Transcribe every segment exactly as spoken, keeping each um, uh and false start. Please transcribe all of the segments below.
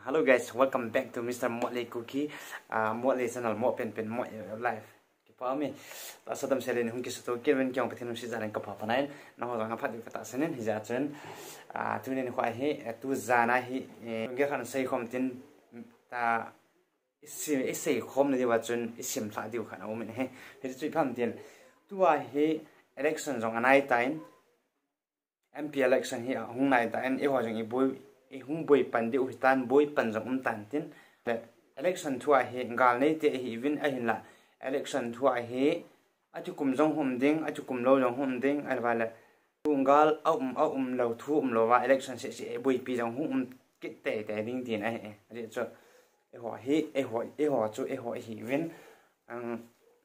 Hello guys, welcome back to Mister Motley Cookie. Uh, Motley channel mo pen pen mo live. Kipa mi. Ta sadam selen hun kisu Kevin kyong pathin si jalan ka papa nain. Na ho jang phat ka ta senen hi ja chen. Ah tu nen khwa hi tu zana hi nge khan sei khom tin ta isi isi khom ne wa chen isim thla diu khan o men he. He chu pham tin tu wa hi election jong anai tain M P election hi hung nai tain e ho jang i boy i hung boy pan di uhitan boy pan jong um tan tin election thua hi ngal nei te hi win a hin la election thua hi atu kum jong hum ding atu kum lo jong hum ding al wala ngal au um au um lo thu um lo wa election se se boy pi jong hum kit te te ding tin a he ri cho e ho hi e ho e ho chu e ho hi win ang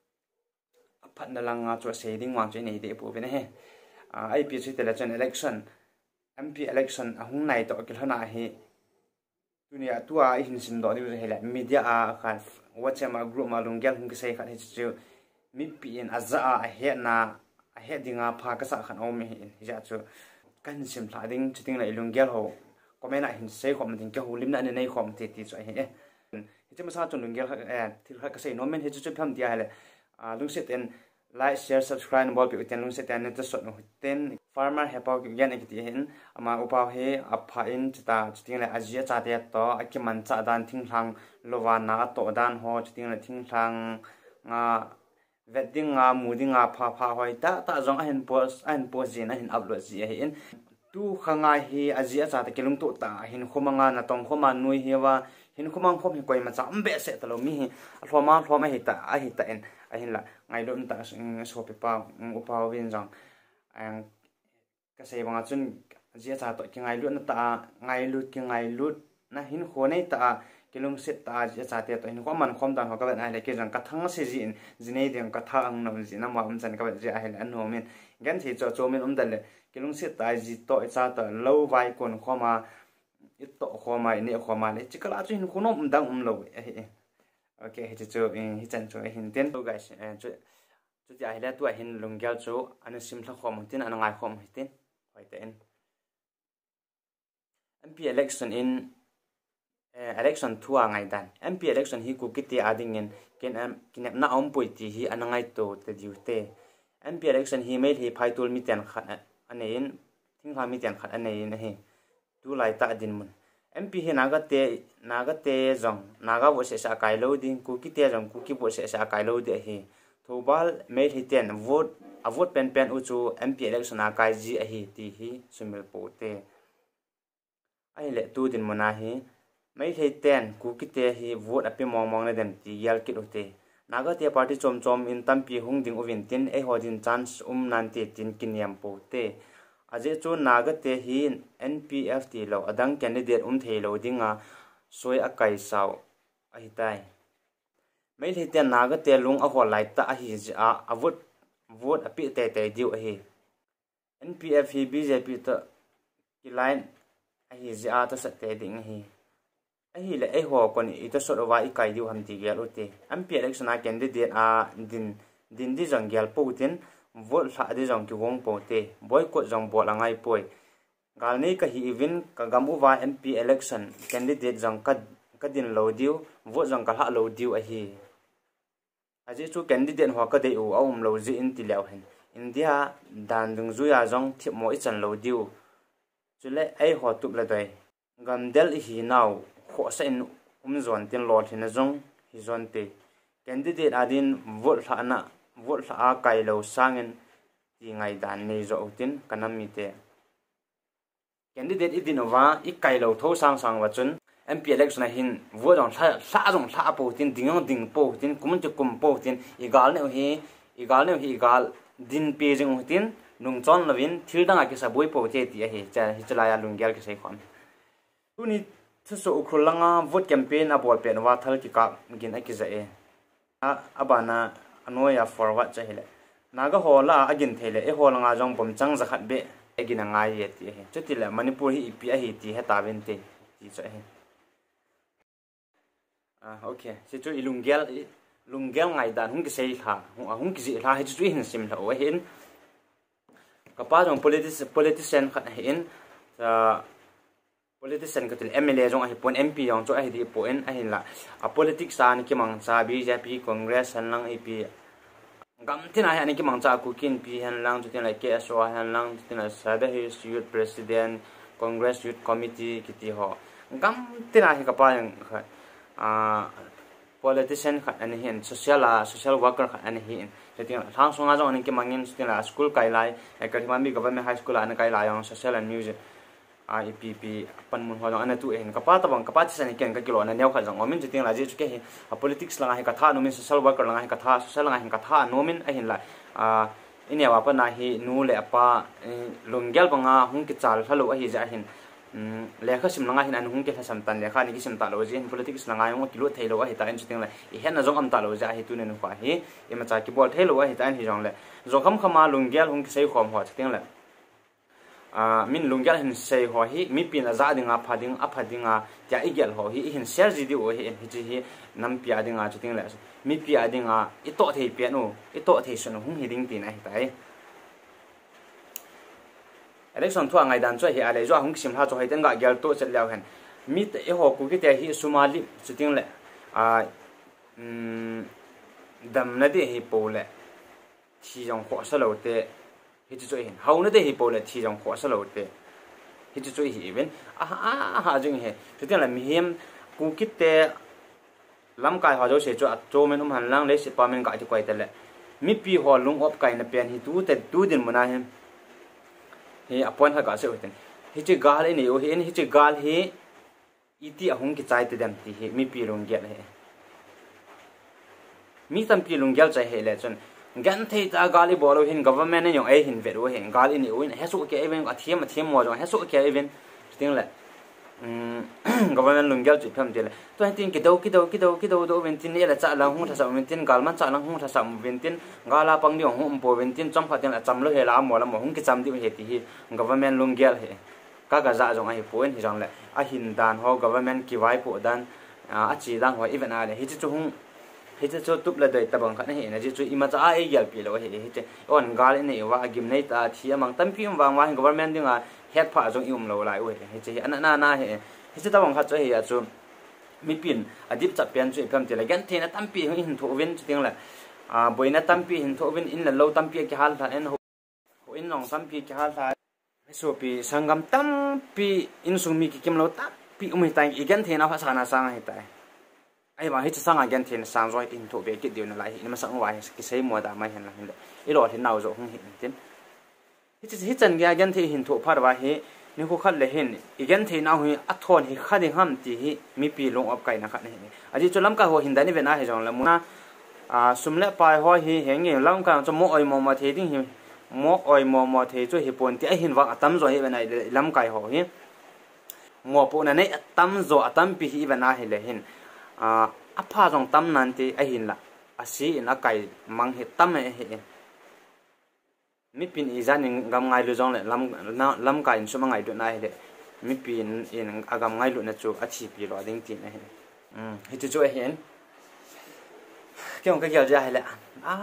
phat na lang nga chu se ding wang che nei de pu ben he ai pi chu te la chen election M P election ahung nai to kil hana hi dunia tua hin sin do ni hela media a khan WhatsApp ma group ma lunggel hung sei khan hi chu mi pi en azza a he na a he dinga pha ka sa khan om hi ja chu kan sim thla ding chiting lai lunggel ho comment a hin sei khom ding ke hu lim na ne nei khom ti ti chu he hi chu ma sa chu lunggel a thil kha ka sei no men hi chu pham dia hele a lung set en like share subscribe and bol pi ten lung set en ne to sot no ten farmer hepaw gen ek ti hin ama upaw he apha in chita chiting la azia cha te to akiman cha dan thing thang lowa na to dan ho chiting la thing thang nga wedding nga muding nga pha pha hoi ta ta jong a hin post an post jin a hin upload ji he in tu khanga hi azia cha te kelung to ta hin khomanga na tong khoma nui hewa hin khomang khom hi koi ma cha ambe se talo mi hi hloma hloma hi ta a hi ta en a hin la ngai lom ta so pe pa upaw win jong ang kasi mga chun zia cha to ki ngai lut na ta ngai lut ki ngai lut na hin khonei ta kilung set ta zia cha te to hin ko man khom dan ho ka ba nai le ke jang ka thang se jin jinei deng ka tha ang nam ji na ma um chan ka ba ji a hel an no men gan thi cho cho men um dal le kilung set ta ji to cha ta lo vai kon khoma it to khoma ni khoma le chikala chu hin khonom um dang um lo okay he chu hi chan chu hin ten to guys chu chu ti a hela tu a hin lungyal chu an sim thla khom tin an ngai khom hitin Right then. M P election in uh, election two ngai dan. M P election hi ku kiti ading in ken am kinap na om poiti hi anangai to te diute. M P election hi made hi phaitul mi ten khat anein thing ha mi ten khat anein hi. Tu lai ta din mun. M P hi naga te naga te jong naga bo se sa kai lo ding ku kiti jong ku ki bo se sa kai lo de hi. Thobal made hi ten vote a vote pen pen uchu M P election a kai ji a hi ti hi sumil pote ai le tu din mona hi mai thei ten ku ki te hi vote api mong mong na dem ti yal ki ote naga te party chom chom in tampi hung ding ovin tin e hodin chance um nan te tin kiniam pote aje chu naga te hi N P F ti lo adang candidate um thei lo dinga soi a kai saw a hi tai mai thei ten naga te lung a ho lai ta a hi a a vote vote api te te diu hi N P F hi B J P to ki line a hi ja ta sa te ding hi a hi le e ho kon i to so wa i kai diu ham ti gel ote M P election a candidate a din din di jong gel po tin vote sa di jong ki wong po te boycott jong bol angai poi gal nei ka hi even ka gamu wa M P election candidate jong ka ka din lo diu vote jong ka ha lo diu a hi aje chu candidate ho ka dei u aum lo ji in ti law hen India dan dung zu ya jong thip mo i chan lo diu chule ai ho tup la dai gamdel hi naw kho sa in um zon tin lo thin jong hi zon te candidate adin vote la na vote la a kai lo sangin ti ngai dan nei zo tin kanam mi te candidate idin wa i kai lo tho sang sang wa chun M P election hin vote on tha sa jong tha po tin ding ding po tin kum chu kum po tin igal ne hi igal ne hi igal din pe jing tin nung chon lovin thil danga ke sa boi po che ti hi cha hi chala ya lung gyal ke sai khon tu ni thu so ukhulanga vote campaign a bol pen wa thal ki ka gin a ki za e a abana anoya forward cha hele naga hola agin thele e holanga jong bom chang za khat be egina ngai ye ti hi chutila manipur hi pi a hi ti he ta ben te ti cha he ah okay si chu ilunggel lunggel ngai dan hung ki sei tha hung ki ji tha he chu hin sim tha o hin ka pa jong politics politician khat hin politician ka til M L A jong a hi pon M P jong cho a hi di poin a hin la a politics ta ni ki mang cha B J P Congress han lang A P gam tin a ni ki mang cha ku kin P han lang chu tin la K S O han lang tin la Sada Youth President Congress Youth Committee ki ti ho gam tin a hi ka pa yang a politician khat ani hin social social worker khat ani hin seting thang songa jong ani ki mangin seting la school kai lai ekademi government high school an kai lai yang social and news a P P pan mun ho jong ana tu en kapa ta bang kapa ti san ken ka kilo na neu khat jong omin seting la ji chu ke hi politics la hi ka tha no min social worker la hi ka tha social la hi ka tha no min a hin la a inia wa pa na hi nu le apa lunggel banga hung ki chal thalo a hi ja hin lekha sim langa hin an hung ke thasam tan lekha ni ki sim ta lo jin politics langa yong kilo thailo a hi ta en chuting la i hen na jong am ta lo ja hi tu ne nu kwa hi e ma cha ki bol thailo a hi ta en hi jong le zo kham khama lunggel hung ki sei khom ho chuting la a min lunggel hin sei ho hi mi pin a za dinga phading a phadinga ya igel ho hi hin share ji di o hi en hi ji hi nam pia dinga chuting la mi pia dinga i to thei pia no i to thei sun hung hi ding tin a hi tai election thua ngai dan cho hi ale jo hung sim ha cho hai ten ga gyal to chet law hen mi te ho ku ki te hi sumali chuting le a um dam na de hi pole thi jong kho sa lo te hi chu hin hau na de hi pole thi jong kho sa lo te hi chu hi even a a ha jing he chuting la mi hem ku ki te lam kai ha jo se cho cho men um han lang le se pa men ga ti kwai te le mi pi ho lung op kai na pen hi tu te tu din mona hem he appoint ha ka se hoten he che gal ni o he ni he che gal he iti ahung ki chai te dam ti he mi pi rong gel he mi tam pi lung gel chai he le chon gan thei ta gali bolo hin government ne yong ai hin ve ro he gal ni o in he so ke even a thiam a thiam mo jong he so ke even ting le um government lung gel chi pham de le to hin tin ki do ki do ki do ki do do ven tin ne la cha la hu tha sa ven tin gal man cha la hu tha sa ven tin gala pang ni hu po ven tin cham pha tin la cham lo he la mo la mo hung ki cham di he ti hi government lung gel he ka ga za jong ai poin hi jong le a hin dan ho government ki vai po dan a chi dang ho even a le hi chu hung hi chu tup la dai ta bang kha ne na ji chu ima cha ai gel pi lo he hi te on gal ne wa gim nei ta thi amang tam pi um wang wa government ding a het pha jong ium lo lai we he chi ana na na he hi chu ta bang kha chu hi a chu mi pin adip cha pian chu pham te la gan the na tam pi hin tho wen chu ting la a boina tam pi hin tho wen in la lo tam pi ki hal tha en ho in nong tam pi ki hal tha so pi sangam tam pi in sung mi ki kim lo ta pi um tai i gan the na pha sana sang hi tai ai ba hi cha sang a gan the na sang roi in tho be ki diu na lai in ma sang wa ki sei mo da mai hen la hin le i lo hin nau zo hung hin tin hi chi hi chan ga gan the hin tho phar wa he ni ko khat le hin i gan the na hu a thon hi khading ham ti hi mi pi long op kai na khat ne aji chu lam ka ho hin da ni ve na he jong la mu na a sum le pai ho hi heng nge lam ka cho mo oi mo ma the ding hi mo oi mo mo the chu hi pon ti a hin wa atam zo hi ve nai lam kai ho hi ngo po na nei atam zo atam pi hi ve na hi le hin a a pha jong tam nan ti a hin la a si in a kai mang he tam he he mi pin i zan ngam ngai lu jong le lam lam kai in suma ngai du nai de mi pin in agam ngai lu na chu a chi pi lo ding ti na he um hi chu chu a hin kyong ka gyal ja he le a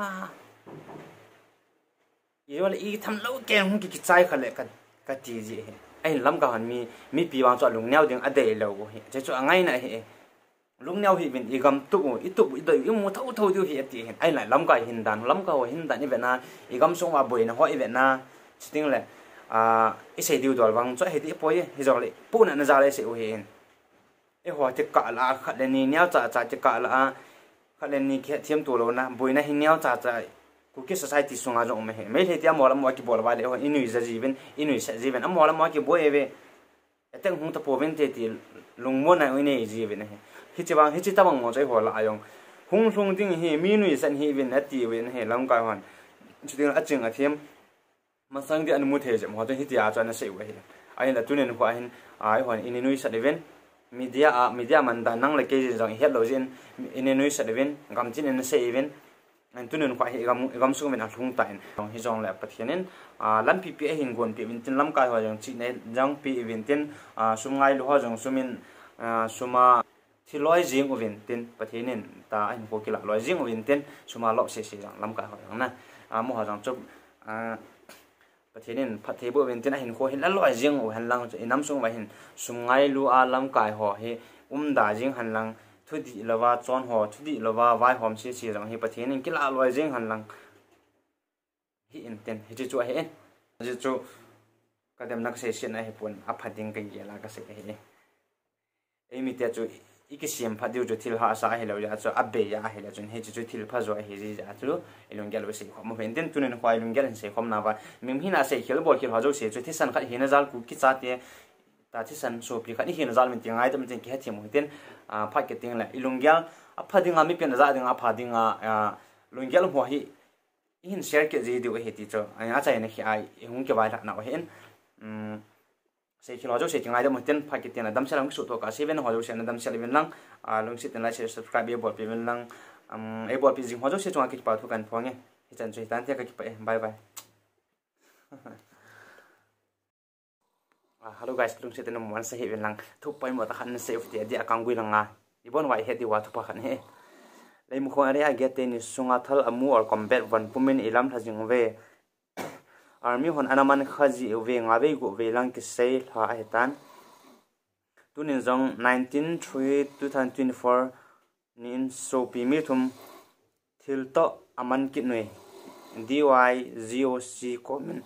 i wala i tham lo ke hung ki ki chai khale ka ka ti ji he ai lam ka han mi mi pi wang cho lung neu ding a de lo he che chu angai na he lung neu hi bin i gam tu i tu i doi i mu thau thau tu hi ti hen ai lai lam ka hin dan lam ka ho hin dan i ve na i gam song wa boi na ho i ve na sting le a i sei diu dol wang cho he ti poi hi jong le pu na na za le se o hen e ho ti ka la khat le ni neu cha cha ti ka la khat le ni khe thiam tu lo na boi na hin neu cha cha ku ki society sunga jong me he me le ti am wala mo ki bol ba le ho inu za jiben inu sa jiben am wala mo ki boi e ve eteng hung ta po ven te ti lung mo na oi ne jiben he hi chi bang hi chi ta bang mo chai ho la ayong hung sung ding hi mi nui san hi ven ati ven he lam kai hon chu ding a ching a thiam ma sang di an mu the jam ho to hi ti a cha na sei we hi ai la tunen ho hin ai hon in nui sa even media a media man da nang le ke jong het lo jin in nui sa even gam chin en sei even an tunen ho hi gam gam su men a thung ta en hi jong la pathianen a lan pi pi a hin gon pi min tin lam kai ho jong chi ne jang pi event tin a sum ngai lo ho jong sumin suma thi loi jing ovin tin pathinin ta anh ko kila loi jing ovin tin suma lo se se jang lam ka ho na a mo ha jang chup a pathianin phathebo ventina hin kho hin aloi jing o han lang inam sung wa hin sungai lu alam kai ho he umda jing han lang thudi lawa chon ho thudi lawa vai hom si si rang he pathianin kila aloi jing han lang hi inten hi chu he ji chu kadam nak se sin a he pun a phading ka yela ka se he emi te chu ikisiam phadiu chu thil ha sa he lo ya chu abbe ya he la chun he chu thil pha zo he ji ja chu ilung gel se khom ben den tunen khwai ilung gel se khom na ba mim hina se khel bol khil ha zo se chu thi san kha hina zal ku ki cha te ta thi san so pi kha ni hina zal min tingai tam tin ki ha thiam ten a pha ke ting la ilung gel a phading a mi pen za ding a phading a lung gel ho hi in share ke ji di he ti chu a cha ne khi ai hung ke bai na hen um se khil ho zo se tingai dam ten pha ke ten dam salam su to ka seven ho zo se na dam salim lang a lung sit na share subscribe bol pi men lang um e bol pi jing ho zo se chung a ki pa thu kan phong nge hi chan chui tan te ka ki pa bye bye hello guys lung sit na mon se he wen lang thu pai mo ta khan se uf te dia kang gui lang a ibon wai he di wa thu pa khan he lei mu kho area get te ni sunga thal amu or combat van pumen ilam thajing ve army hon anaman khaji ve ngabe go ve lang ki sei tha hetan tunin jong nineteen three twenty twenty-four nin so pi mi thum thil to aman ki noi dy goc comment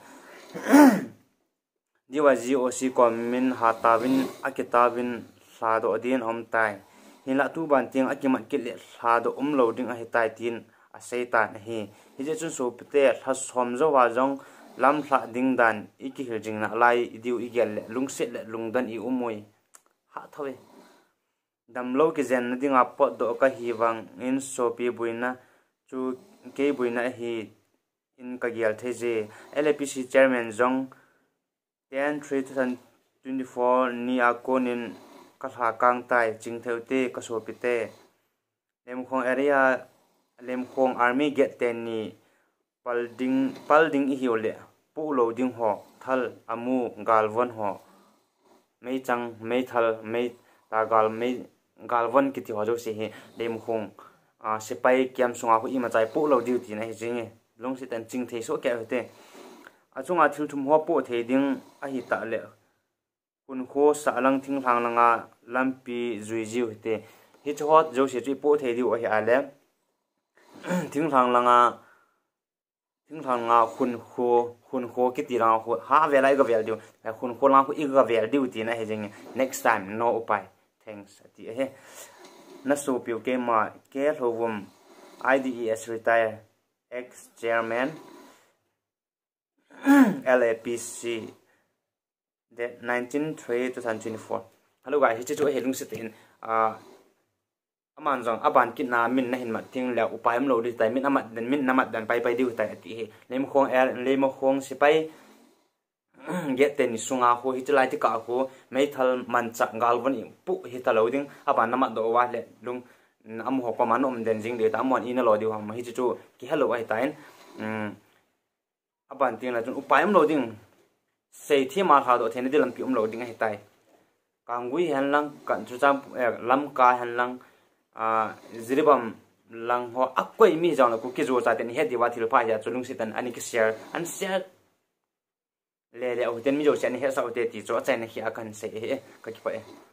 dy goc comment hatawin akitabin sado adin om tai hila tu ban ting akimat ki le sado um loading a hetai tin a seitan hi hi je chun so pte thas som zo wa jong lam thla ding dan iki hil jing na lai diu igel lungset le lungdan i umoi ha thawe dam lo ki zen ding a pot do ka hi wang in so pi buina chu ke buina hi in ka gyal theje L A P C chairman jong ten three twenty twenty-four ni a konin ka tha kang tai ching theute ka so pi te lem khong area lem khong army get ten ni palding palding hi ole pu loading ho thal amu galwan ho mei chang mei thal mei ta gal mei galwan ki ti ho jo se he lem khong a sipai kyam sunga hu i ma chai pu lo duty na hi jinge long si tan ching the so ke hote a chunga thil thum ho po the ding a hi ta le kun kho sa lang thing thang langa lampi zui ji hote hi chhot jo se chi po the di o hi ale thing thang langa thing thang nga khun kho khun kho ki ti ra kho ha ve lai ga vel diu khun kho lang kho i ga vel diu ti na he jinge next time no upai thanks ati he na so piu ke ma ke thovum I D E S retire ex chairman L A P C that nineteen three twenty twenty-four hello guys hi chu he lung sit in a aman jong aban kit na min na hin mat thing la upai am lo di tai min amat dan min namat dan pai pai diu tai ati he lem khong er lem khong sipai get ten sunga ho hi chlai ti ka ho mai thal man chak gal von pu hi ta lo ding aban namat do wa le lung am ho pa man om den jing de ta mon in lo di ham hi chu ki hello ai tain um aban ting la chun upai am lo ding sei thi ma tha do then di lam pi um lo ding ai tai kangui han lang kan chu cham lam ka han lang a ziribam lang ho akoi mi jaw na ku ki zo cha ten he di wa thil pa ya chulung sitan ani ki share an share le le o ten mi jo chen he sa o te ti cho chen hi akan se he ka ki pa e